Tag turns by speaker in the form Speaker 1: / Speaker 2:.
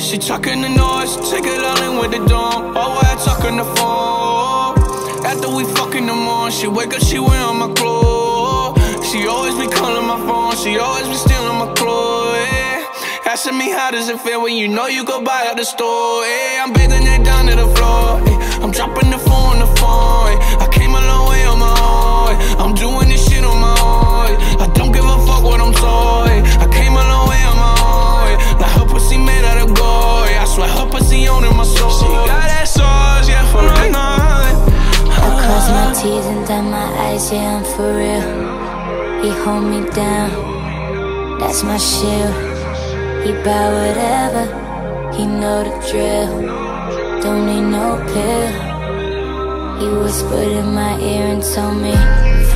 Speaker 1: She talking the noise, take it all in with the dawn. Oh, I talking the phone. After we fucking the morning, she wake up, she wearing my clothes. She always be calling my phone, she always be stealing my clothes, yeah. Asking me how does it feel when you know you go buy at the store, yeah. I'm bathing it down to the floor, yeah. I'm dropping the phone on the phone, yeah. I came a long way on my own, yeah. I'm doing this shit on my own, yeah. I don't give a fuck what I'm told, yeah. I came a long way on my own, yeah. Like her pussy made out of gold, yeah. I swear her pussy owning my soul. She got that sauce, yeah, for the night.
Speaker 2: I cross my T's and dot my I's, yeah, I'm for real. He hold me down, that's my shield. He buy whatever, he know the drill. Don't need no pill. He whispered in my ear and told me,